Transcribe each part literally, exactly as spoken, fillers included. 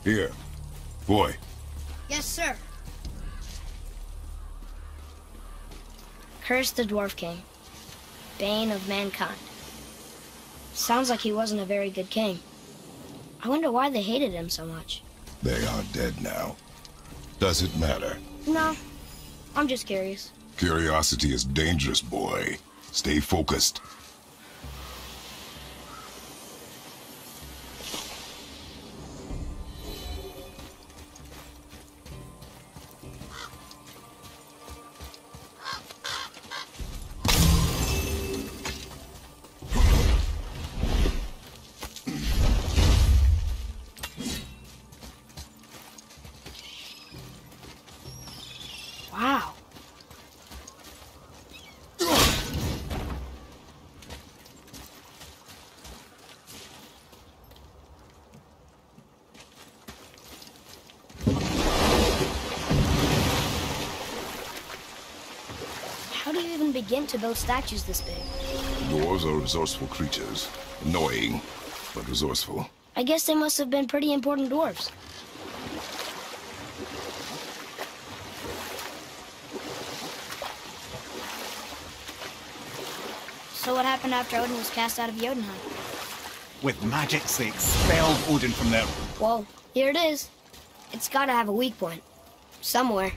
Here. Boy. Yes, sir. Curse the Dwarf King. Bane of mankind. Sounds like he wasn't a very good king. I wonder why they hated him so much. They are dead now. Does it matter? No. I'm just curious. Curiosity is dangerous, boy. Stay focused. Wow. How do you even begin to build statues this big? Dwarves are resourceful creatures. Annoying, but resourceful. I guess they must have been pretty important dwarves. So what happened after Odin was cast out of Jotunheim? With magics, they expelled Odin from there. Whoa, here it is. It's gotta have a weak point. Somewhere.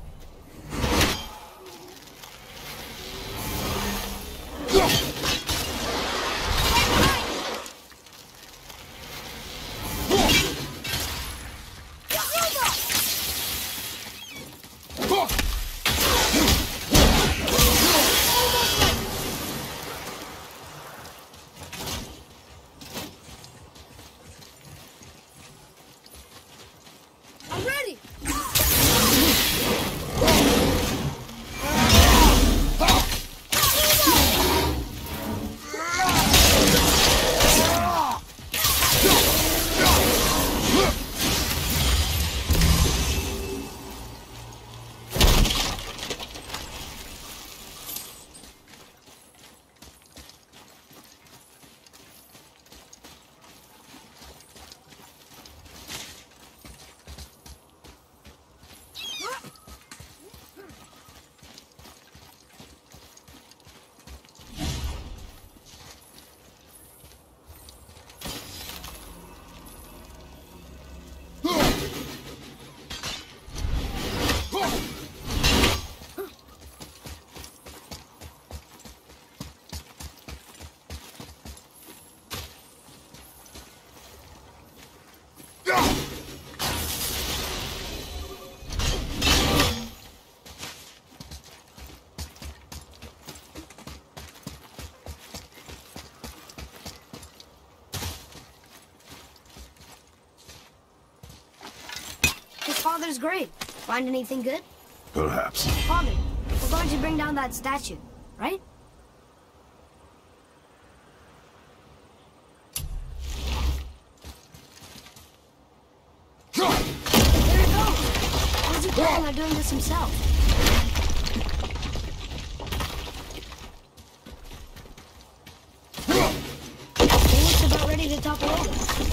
Father's grave. Find anything good? Perhaps. Father, we're going to bring down that statue, right? There it goes! How is he planning on doing this himself? He looks about ready to topple over.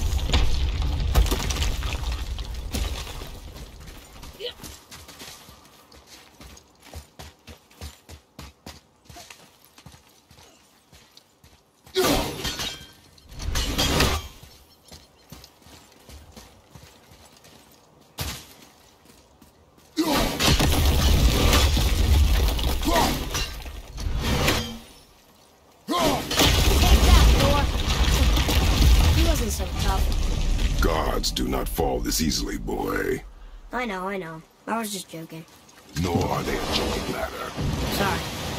Do not fall this easily, boy. I know, I know. I was just joking. Nor are they a joking matter. Sorry.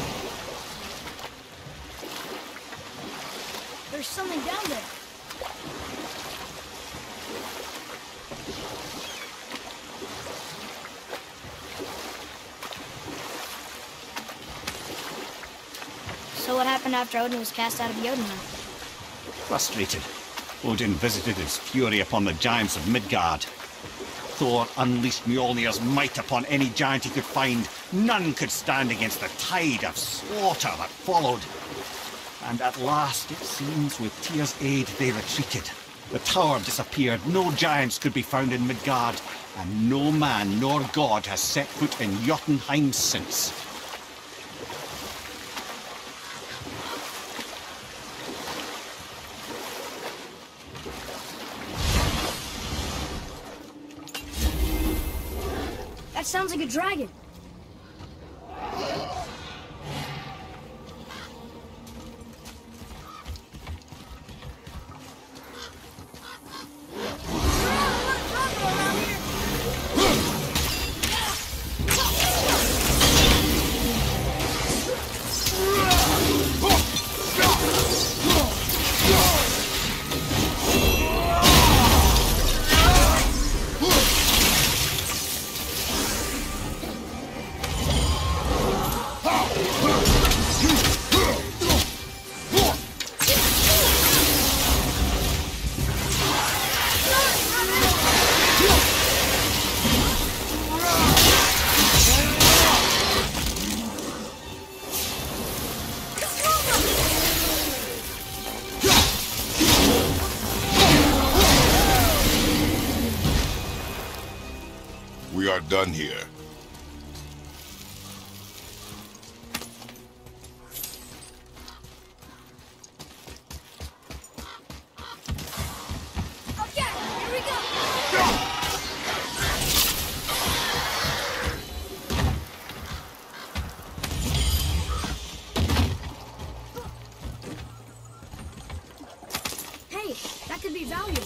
There's something down there. So what happened after Odin was cast out of Jotunheim? Frustrated, Odin visited his fury upon the giants of Midgard. Thor unleashed Mjolnir's might upon any giant he could find. None could stand against the tide of slaughter that followed. And at last, it seems, with Tyr's aid, they retreated. The tower disappeared, no giants could be found in Midgard, and no man nor god has set foot in Jotunheim since. That sounds like a dragon. We are done here. Okay, here we go. Hey, that could be valuable.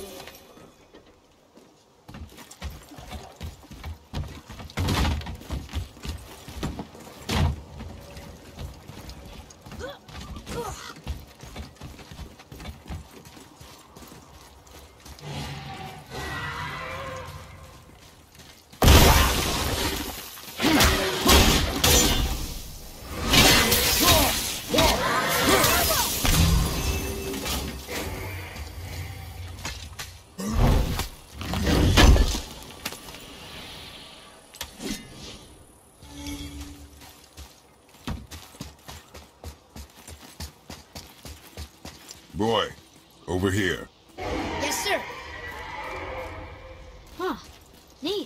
Boy, over here. Yes, sir. Huh. Neat.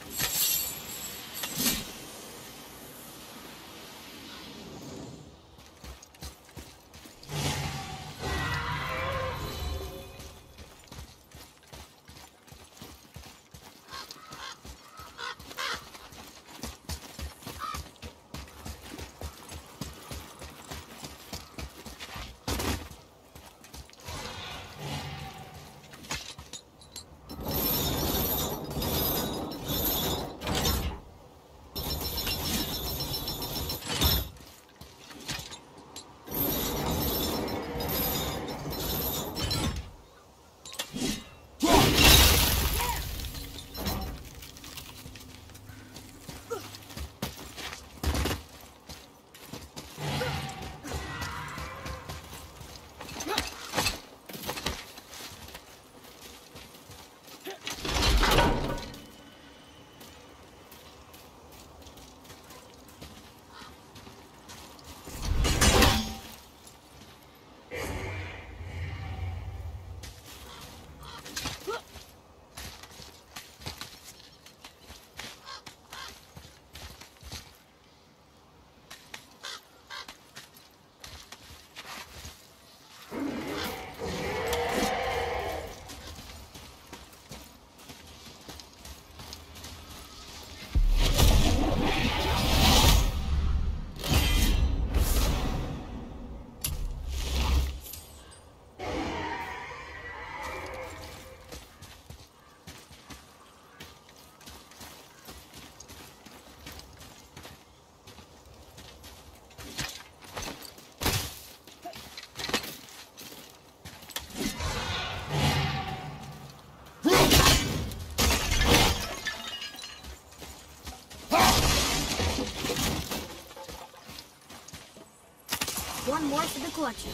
One more for the collection.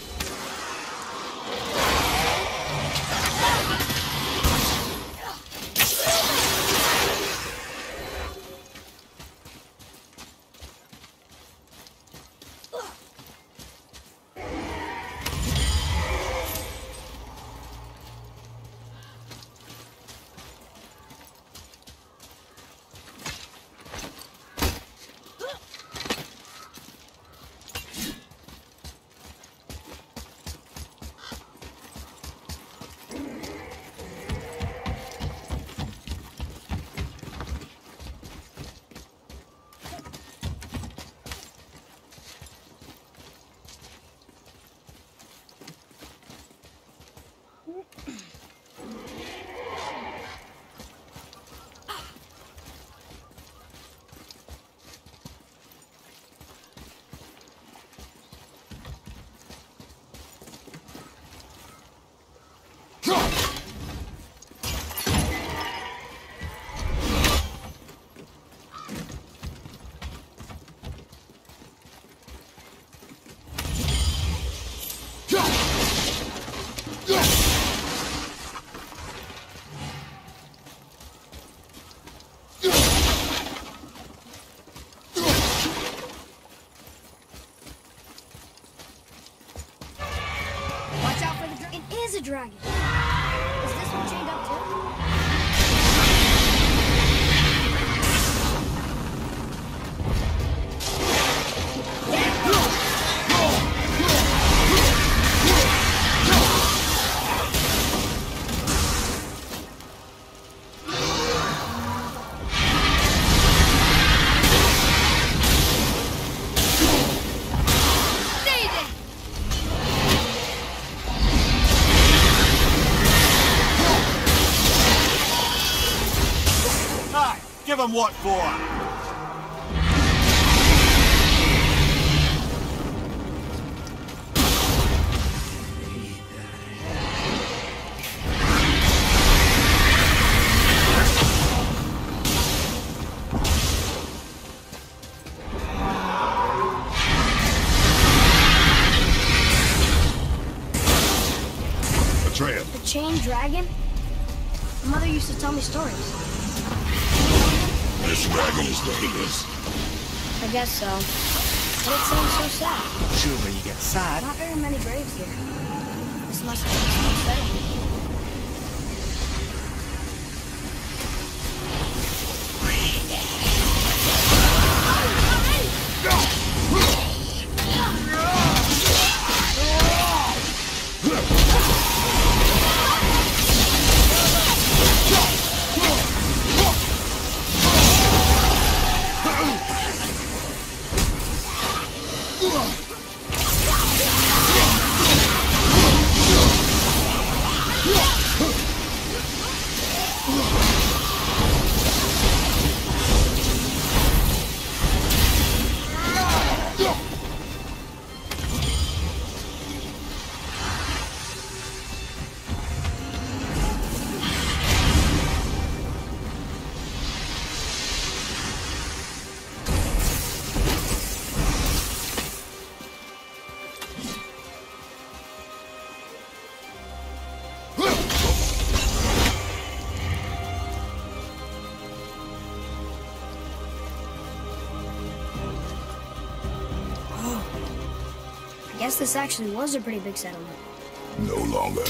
is a dragon. Is this one chained up too? Give him what for? Atreus. The chained dragon? Mother used to tell me stories. This dragon is dangerous. I guess so. But it seems so sad. Sure, when you get sad. Not very many graves here. This must have been so upsetting. I guess this actually was a pretty big settlement. No longer.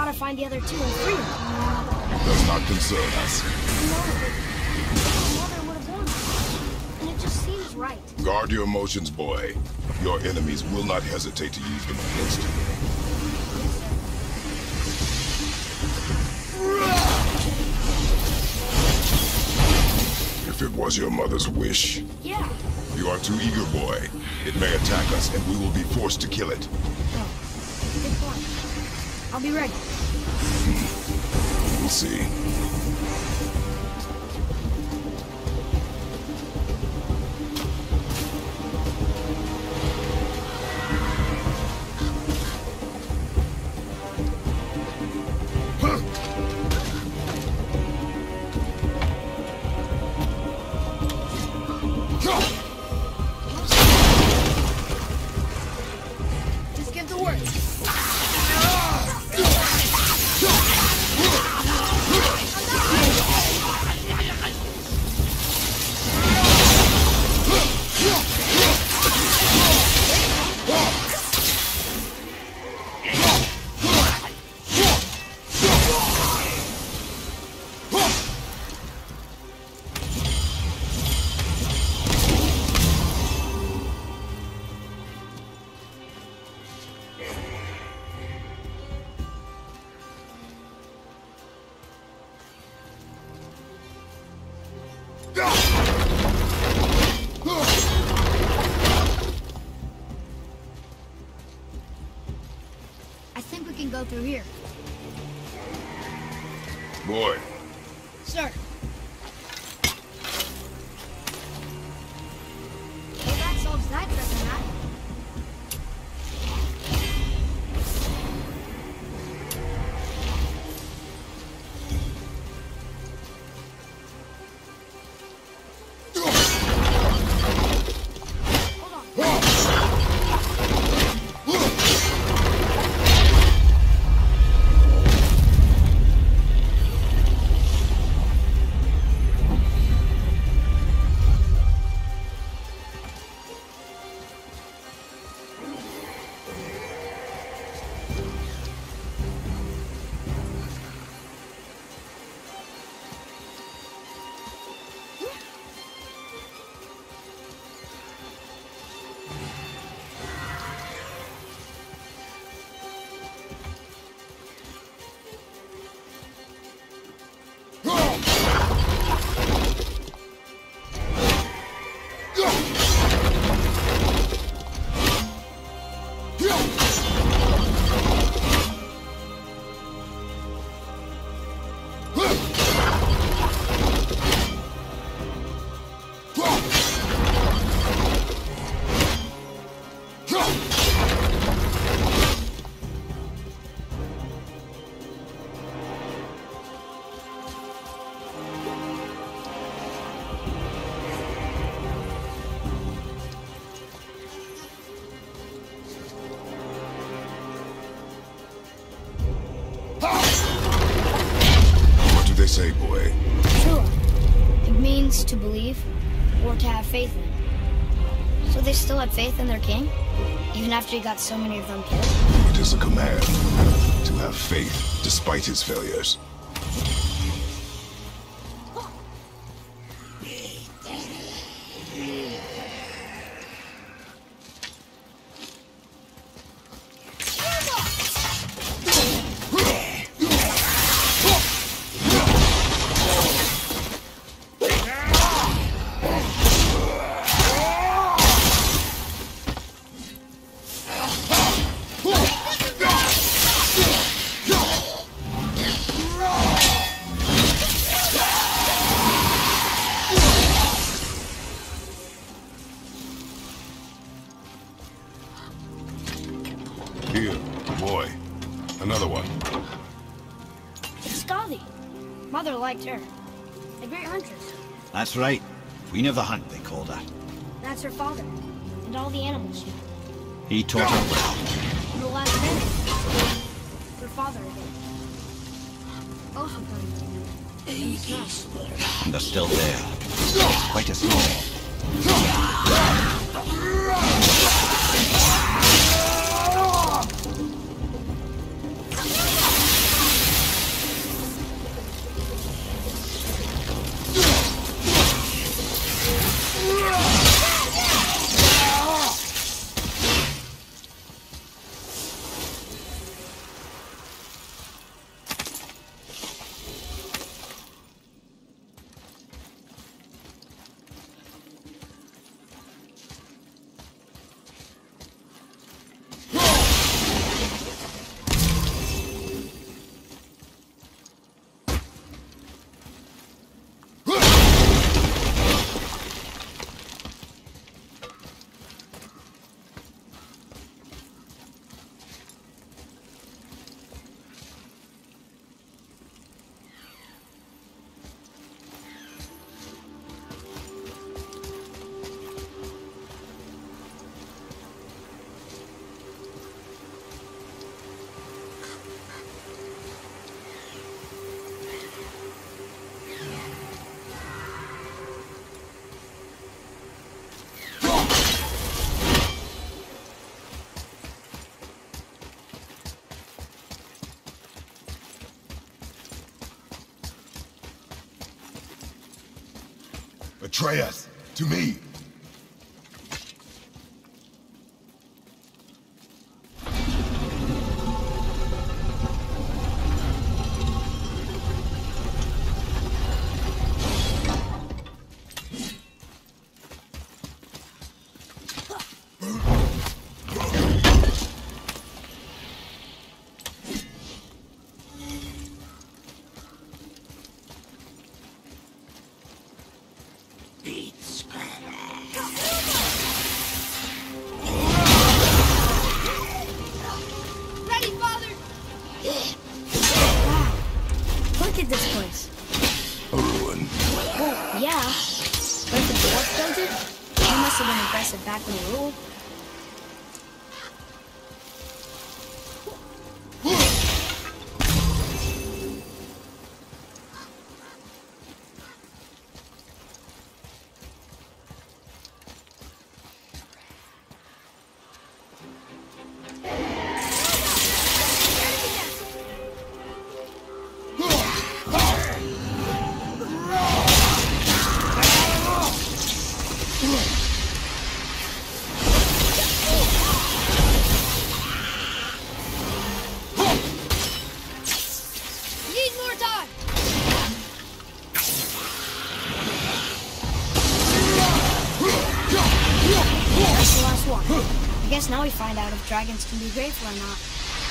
gotta find the other two and free them. Does not concern us. No, but mother would have won. And it just seems right. Guard your emotions, boy. Your enemies will not hesitate to use them against you. If it was your mother's wish. Yeah. You are too eager, boy. It may attack us, and we will be forced to kill it. Oh, good point. I'll be ready. We'll see. Just give the word. I think we can go through here. Boy. Sir. Well, that solves that treasure map. They say, boy. Sure. It means to believe, or to have faith in. So they still had faith in their king? Even after he got so many of them killed? It is a command to have faith despite his failures. Here, boy. Another one. It's Scotty. Mother liked her. A great huntress. That's right. Queen of the Hunt, they called her. That's her father. And all the animals she He taught her well. In the last minute. Her father again. Also coming. In the snow. And they're still there. Quite a small. Atreus, to me! Back when he ruled. Now we find out if dragons can be grateful or not.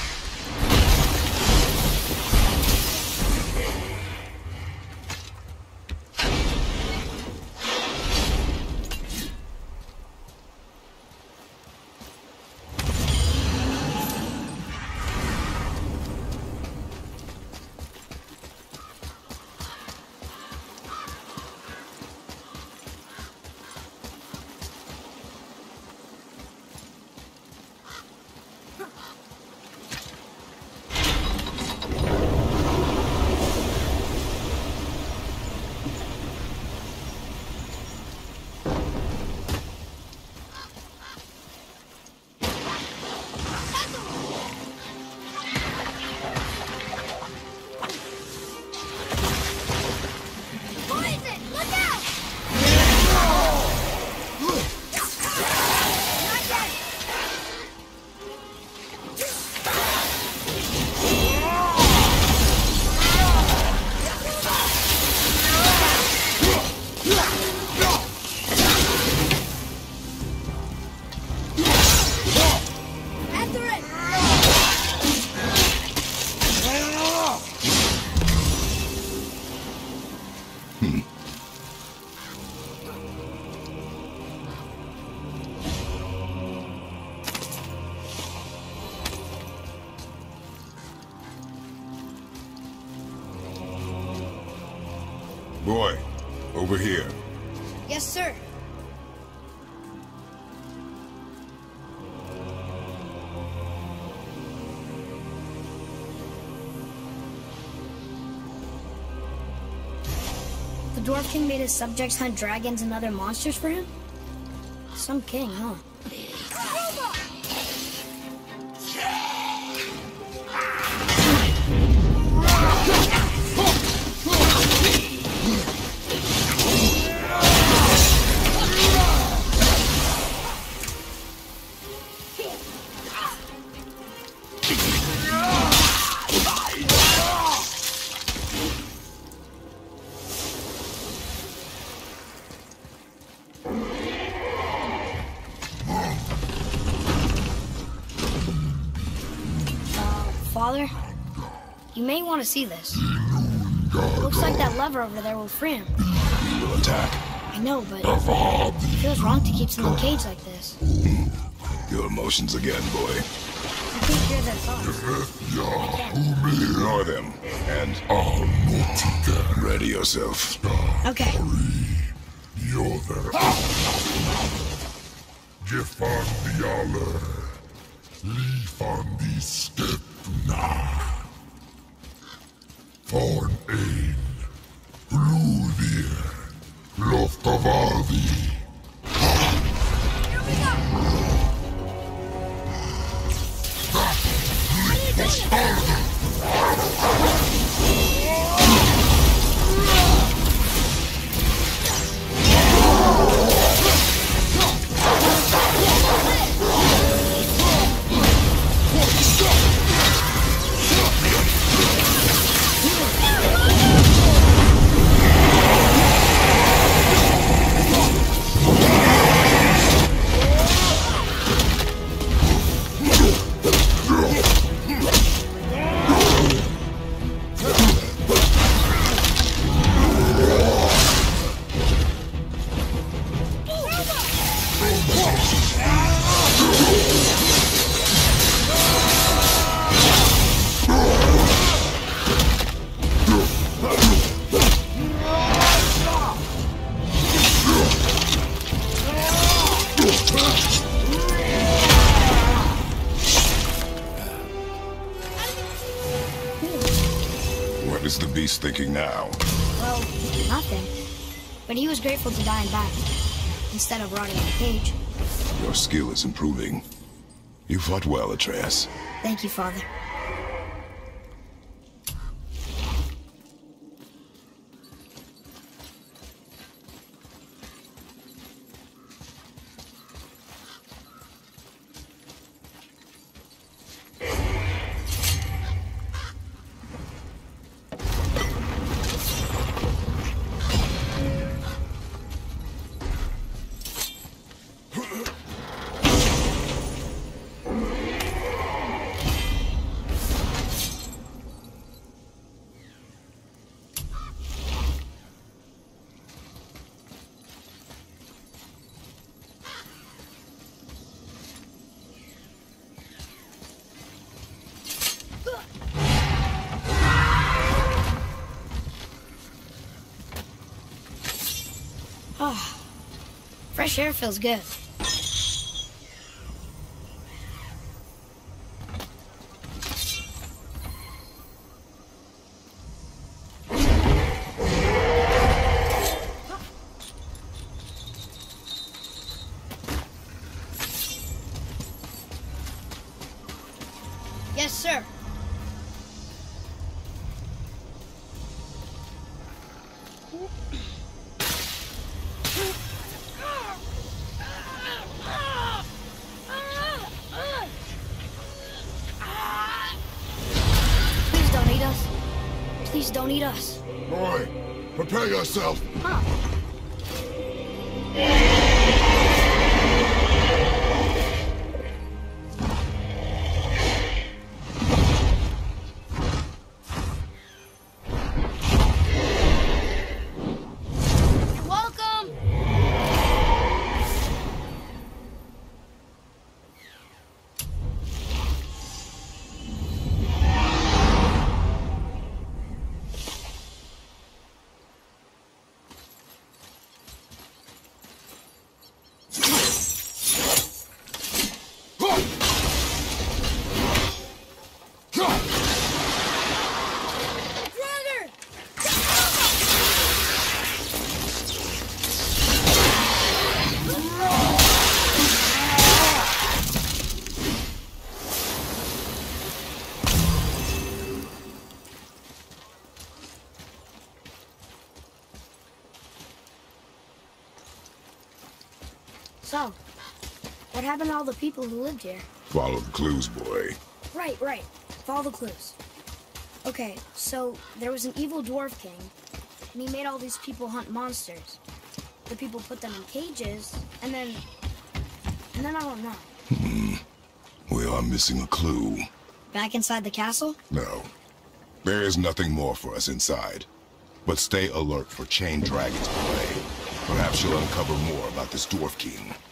Boy, over here. Yes, sir. The Dwarf King made his subjects hunt dragons and other monsters for him? Some king, huh? Father, you may want to see this. Looks like that lever over there will free him. He will attack. I know, but it feels wrong to keep someone caged like this. Your emotions again, boy. I think here's our thoughts. Ignore them, and ready yourself. Okay. Von ein, Bludir, Loftavadi. Here we go! What is the beast thinking now? Well, nothing. But he was grateful to die in battle, instead of rotting in a cage. Your skill is improving. You fought well, Atreus. Thank you, Father. Oh, fresh air feels good. Yes, sir. Please don't eat us. Boy, prepare yourself. Huh. Welcome. So, what happened to all the people who lived here? Follow the clues, boy. Right, right. Follow the clues. Okay, so there was an evil dwarf king, and he made all these people hunt monsters. The people put them in cages, and then... and then I don't know. Hmm. We are missing a clue. Back inside the castle? No. There is nothing more for us inside. But stay alert for chained dragons, boy. Perhaps you'll uncover more about this dwarf king.